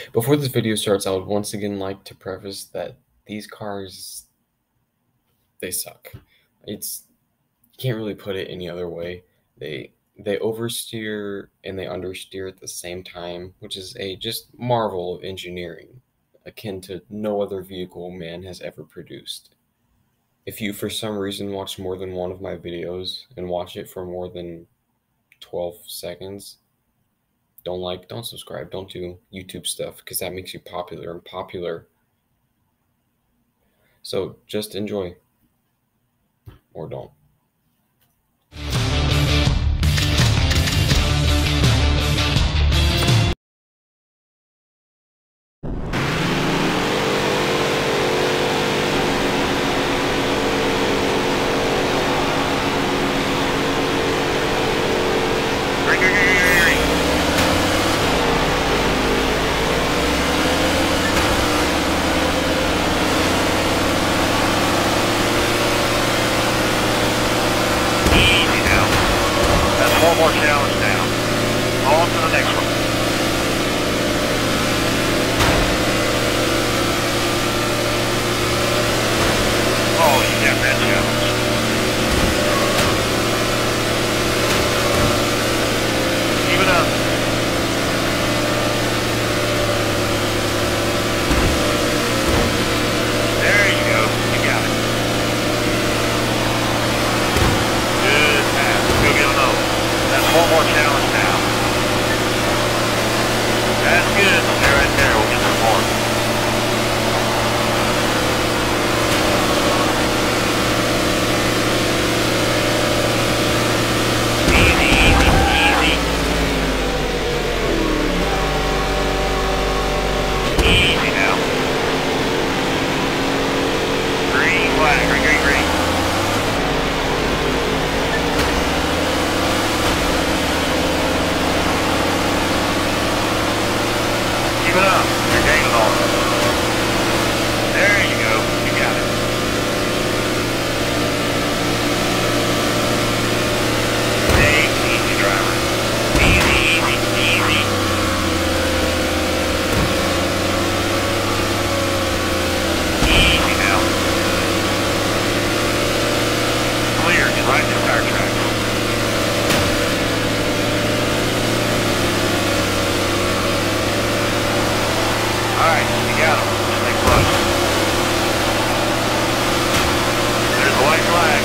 Before this video starts, I would once again like to preface that these cars, they suck. It's you can't really put it any other way. They oversteer and they understeer at the same time, which is a just marvel of engineering, akin to no other vehicle man has ever produced. If you for some reason watch more than one of my videos and watch it for more than 12 seconds, don't subscribe, don't do YouTube stuff because that makes you popular and popular. So just enjoy or don't. One more challenge down. On to the next one. Oh, you got that challenge. Keep it up. There you go. You got it. Good pass. Go get another. That's one more challenge now. That's good. Stay right there. We'll get some more. Easy, easy, easy. Easy now. Green flag. Green, green, green. Keep it up. You're gaining on it. There you go. You got it. Hey, easy driver. Easy, easy, easy. Easy now. Clear. Get right to the tire tracks. Alright, you got him. Stay close. There's the white flag.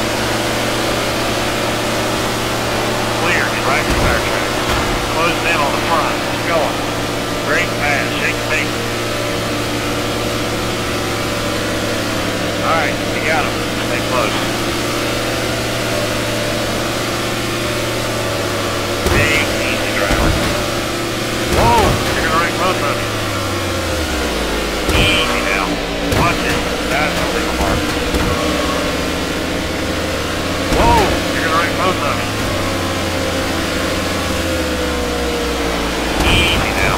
Clear, get right to the tire tracks. Closing in on the front. Keep going. Great pass. Shake the tape. Alright, you got him. Stay close. Big, easy driver. Whoa! You're gonna wreck both of you. Easy now. Watch it. That's a legal mark. Whoa! You're gonna wreck both of you. Easy now.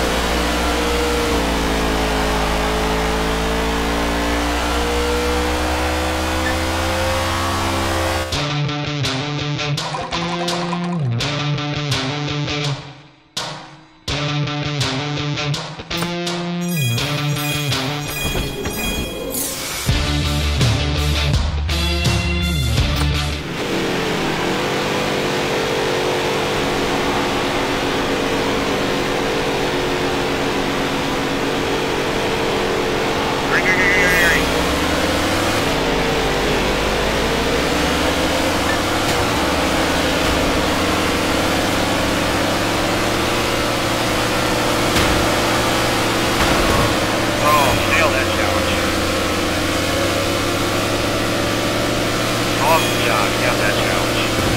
Awesome job, you got that challenge.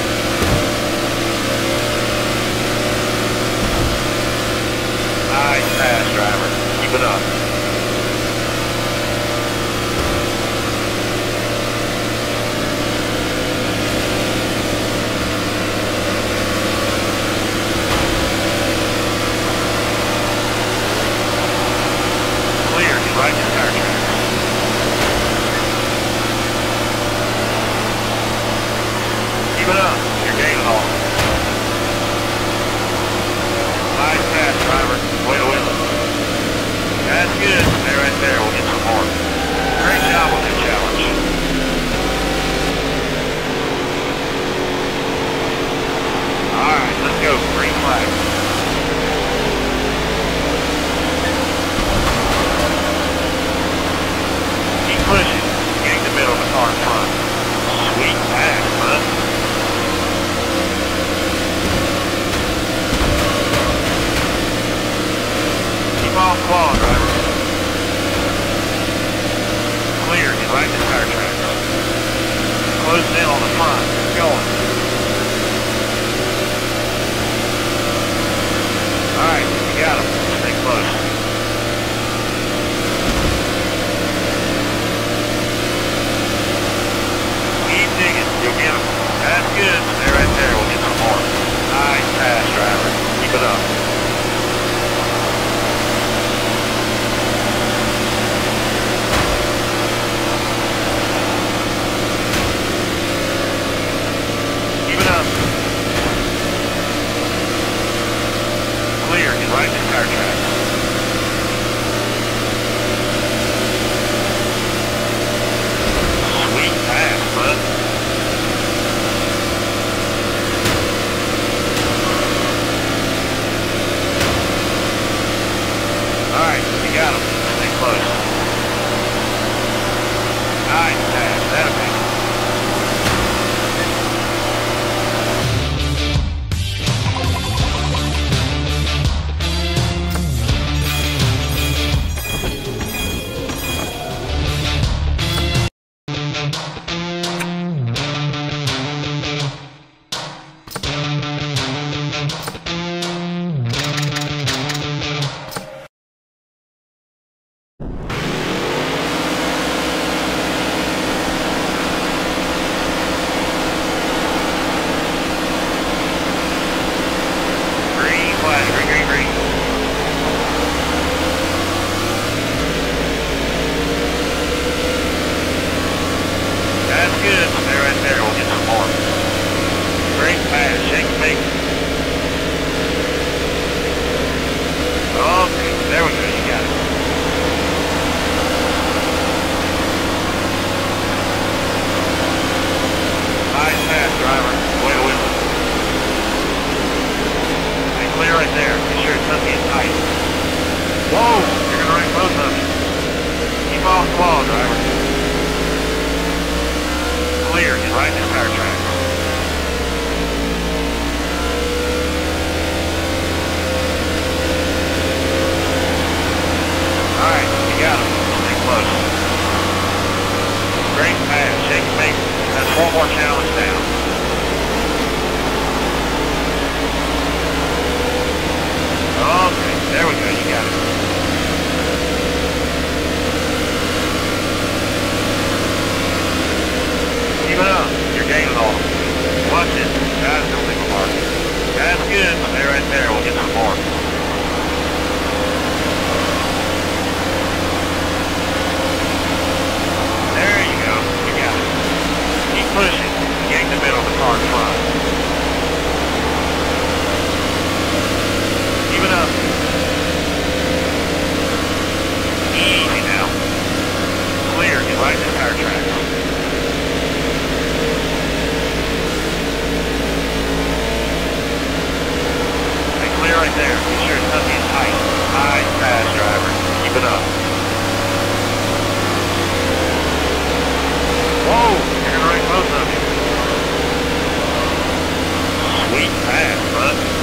Nice pass, driver. Keep it up. Clear, get right to the tire tracks. Keep it up. You're gaining on it. Nice pass, driver. Way to win it. off the wall, driver. Clear, get right to tire tracks. Closing in on the front. Going. Alright, you got him. Stay close. Keep digging. You'll get him. That's good. Stay right there. We'll get some more. Nice pass, driver. Keep it up. Keep it up. Clear. Get right to tire tracks. Sweet pass, bud. Alright, you got him. Stay close. Nice pass. That'll be. Green flag. Green, green, green. That's good. Stay right there. We'll get some more. Great pass. Shake and bake. Okay. There we go. You got it. Nice pass, driver. Way to win. Stay clear right there. Be sure it's tucky and tight. Whoa! You're going to wreck both of you. Keep off the wall, driver. Clear. Get right in the tire tracks. Alright, you got him. Stay close. Great pass. Shake and bake. That's one more challenge down. Okay, there we go. You got it. Keep it up. You're gaining on them. Watch it. Guys, don't leave a mark. That's good. Stay right there. We'll get some more. There you go. You got it. Keep pushing. Gain the middle of the car in front. Keep it up. Easy now. Clear. Get right to the tire tracks. Stay clear right there. Be sure it's tucky and tight. Nice pass, driver. Keep it up. Whoa! You're gonna wreck both of you. Sweet pass, bud.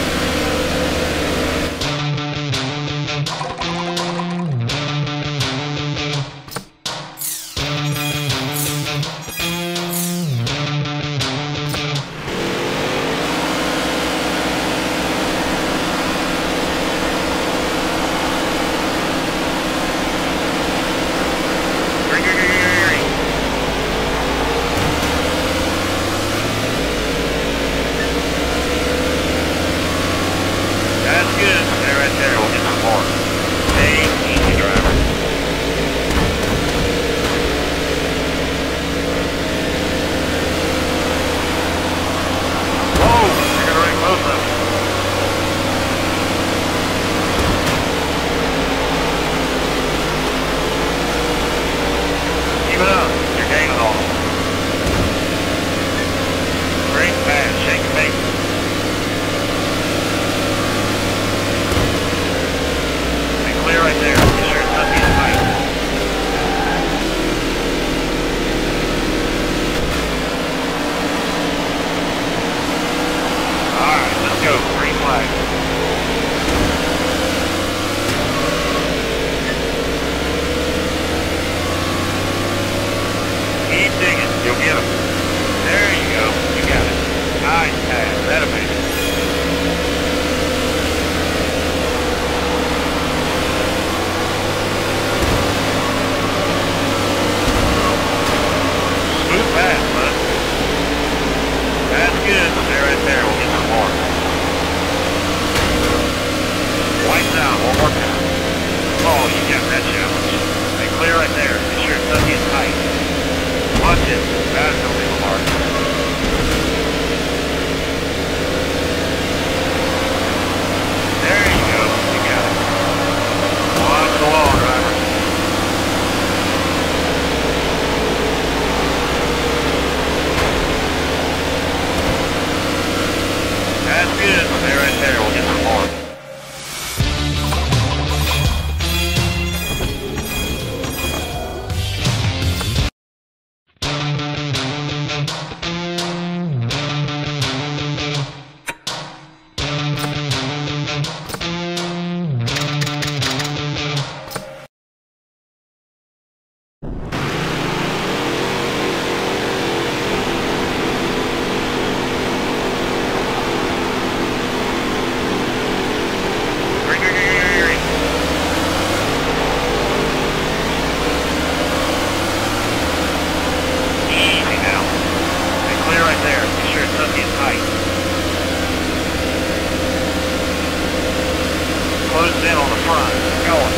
going.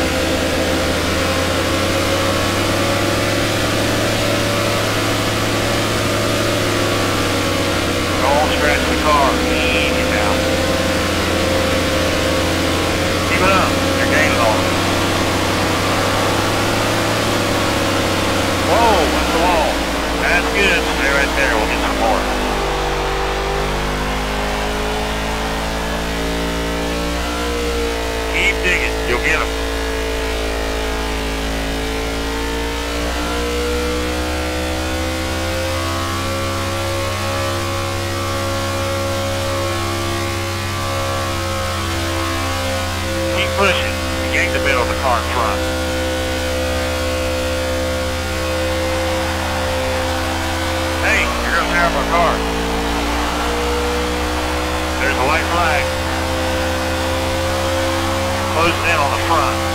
Don't scratch the car. Easy now. Keep it up. You're gaining on it. Whoa, that's the wall. That's good. Stay right there. We'll get some more. Keep digging. You'll get them. Keep pushing. You gain the middle of the car in front. Hey, you're going to tear up our car. There's a white flag. Closing in on the front.